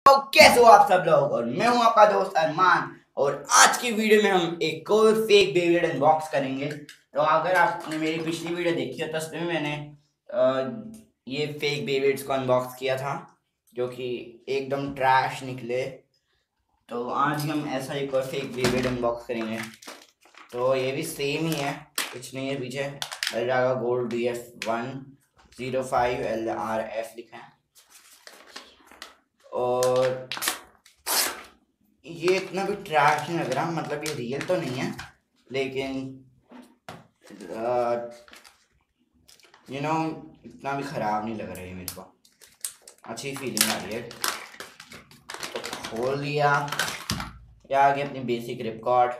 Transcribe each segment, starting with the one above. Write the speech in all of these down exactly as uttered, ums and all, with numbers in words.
तो कैसे हो आप सब लोग। और मैं हूं आपका दोस्त अरमान और आज की वीडियो में हम एक और फेक बेबी अनबॉक्स करेंगे। तो अगर आपने मेरी पिछली वीडियो देखी हो तो उसमें मैंने आ, ये फेक बेबीड्स को अनबॉक्स किया था जो कि एकदम ट्रैश निकले। तो आज हम ऐसा एक और फेक बेबीड अनबॉक्स करेंगे। तो ये भी सेम ही है, कुछ नहीं है, पीछे L Drago gold D F one zero five L R F लिखा है। और ये इतना भी ट्रैश नहीं लग रहा, मतलब ये रियल तो नहीं है लेकिन यू नो इतना भी ख़राब नहीं लग रहा है, मेरे को अच्छी फीलिंग आ रही है। तो खोल लिया, ये आ गई अपनी बेसिक रिपकॉर्ड।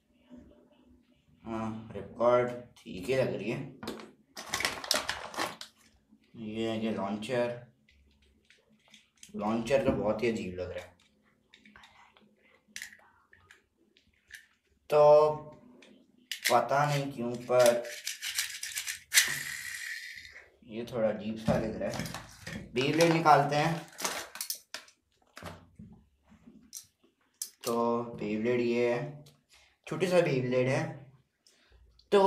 हाँ रिपकॉर्ड ठीक ही लग रही है। ये है कि लॉन्चर लॉन्चर तो बहुत ही अजीब लग रहा है। तो पता नहीं क्यों पर ये थोड़ा अजीब सा लग रहा है। बेब्लेड निकालते हैं। तो बेब्लेड ये है, छोटी सा बेब्लेड है। तो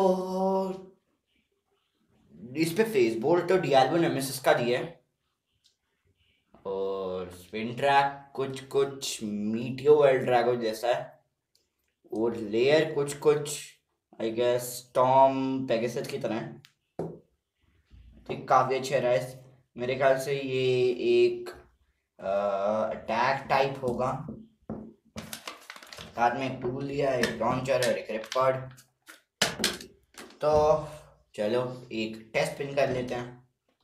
इस पे फेस बोल्ट तो डियाल्बो नेमेसिस का दिया है और स्पिन ट्रैक कुछ कुछ मीटियो वर्ल्ड ड्रैगो जैसा है और लेयर कुछ कुछ आई गेस टॉम पेगासस की तरह है। ठीक, काफ़ी अच्छा रहा है। मेरे ख्याल से ये एक अटैक टाइप होगा। साथ में एक टूल दिया है, एक लॉन्चर और एक रिपकॉर्ड। तो चलो एक टेस्ट पिन कर लेते हैं।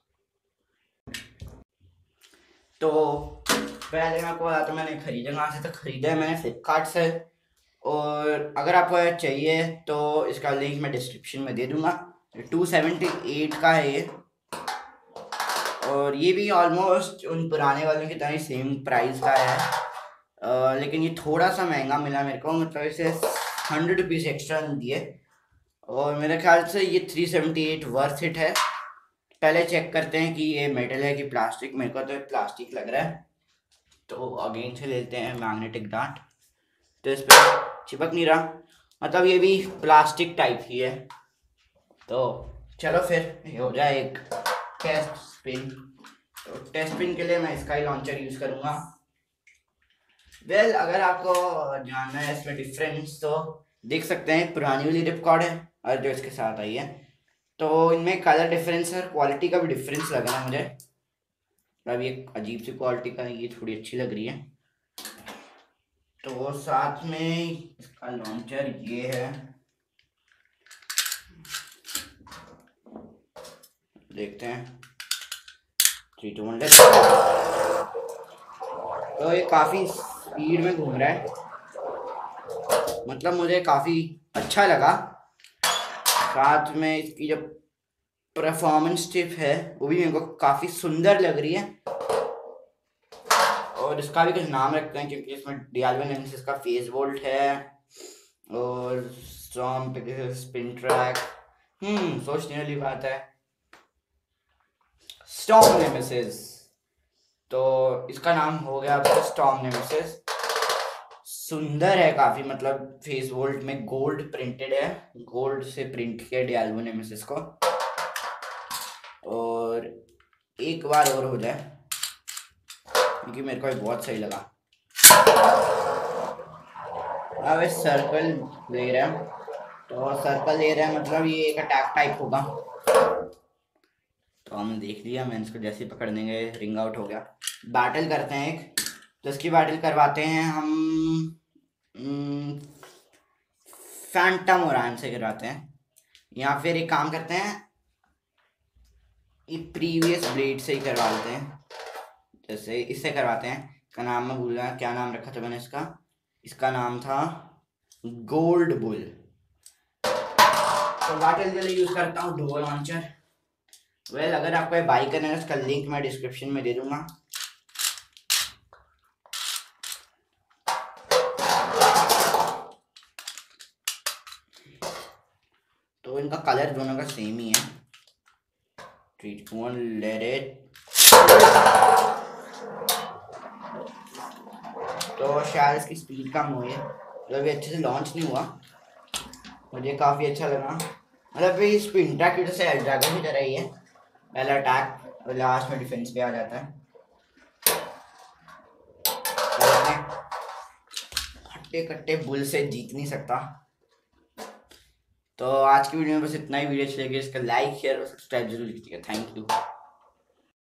तो पहले मैं आपको बताता हूँ मैंने ख़रीदा कहाँ से। तो ख़रीदा है मैंने फ्लिपकार्ट से और अगर आपको चाहिए तो इसका लिंक मैं डिस्क्रिप्शन में दे दूँगा। टू सेवेंटी एट का है ये और ये भी ऑलमोस्ट उन पुराने वालों की तरह सेम प्राइस का है। आ, लेकिन ये थोड़ा सा महंगा मिला मेरे को, मतलब इसे हंड्रेड रुपीज़ एक्स्ट्रा दिए और मेरे ख्याल से ये three seventy eight worth it है। पहले चेक करते हैं कि ये मेटल है कि प्लास्टिक। मेरे को तो प्लास्टिक लग रहा है। तो अगेन से लेते हैं मैग्नेटिक डार्ट। तो इस पर चिपक नहीं रहा, मतलब ये भी प्लास्टिक टाइप ही है। तो चलो फिर ये हो जाए एक टेस्ट पिन। तो टेस्ट पिन के लिए मैं इसका ही लॉन्चर यूज़ करूँगा। वेल well, अगर आपको जानना है इसमें डिफरेंस तो देख सकते हैं, पुरानी वाली रिपकॉर्ड है और जो इसके साथ आई है। तो इनमें कलर डिफरेंस और क्वालिटी का भी डिफरेंस लग रहा है मुझे। अब ये अजीब सी क्वालिटी का, ये थोड़ी अच्छी लग रही है। तो साथ में इसका लॉन्चर ये है, देखते हैं। थ्री टू वन तो ये काफ़ी स्पीड में घूम रहा है, मतलब मुझे काफ़ी अच्छा लगा। साथ में इसकी जो परफॉर्मेंस टिप है वो भी मेरे को काफ़ी सुंदर लग रही है। और इसका भी कुछ नाम रखते हैं क्योंकि इसमें डियाल्बो नेमेसिस का फेस बोल्ट है और स्टॉर्म पेगासस स्पिन ट्रैक। हम्म सोचने वाली बात है, स्टॉर्म नेमेसिस। तो इसका नाम हो गया स्टॉर्म नेमेसिस। सुंदर है काफ़ी, मतलब फेस बोल्ट में गोल्ड प्रिंटेड है, गोल्ड से प्रिंट किया डियाल्बो नेमेसिस को। और एक बार और हो जाए क्योंकि मेरे को बहुत सही लगा। अब इस सर्कल ले रहे हैं, तो सर्कल ले रहे हैं मतलब ये एक अटैक टाइप होगा। तो हमने देख लिया, मैंने इसको जैसे ही पकड़ देंगे रिंग आउट हो गया। बैटल करते हैं एक, तो इसकी बैटल करवाते हैं हम फैंटम ओरान से करवाते हैं, या फिर एक काम करते हैं ये प्रीवियस ब्लेड से ही करवा लेते हैं। जैसे इससे करवाते हैं, इसका नाम मैं भूल रहा, क्या नाम रखा था मैंने इसका इसका नाम था गोल्ड बुल। तो बैटल के लिए यूज़ करता हूँ डुओ लॉन्चर। वेल अगर आपको बाई करना है इसका लिंक मैं डिस्क्रिप्शन में दे दूंगा। तो इनका कलर दोनों का सेम ही है। Three two one let it. तो शायद इसकी स्पीड कम हुई है, मतलब ये अच्छे से लॉन्च नहीं हुआ। मुझे काफ़ी अच्छा लगा, मतलब ये स्पिंटा की से ड्रैगन की तरह ही है, पहला अटैक और लास्ट में डिफेंस पे आ जाता है। हट्टे कट्टे बुल से जीत नहीं सकता। तो आज की वीडियो में बस इतना ही। वीडियो अच्छी लगी इसका लाइक शेयर और सब्सक्राइब जरूर कीजिएगा। Thank you.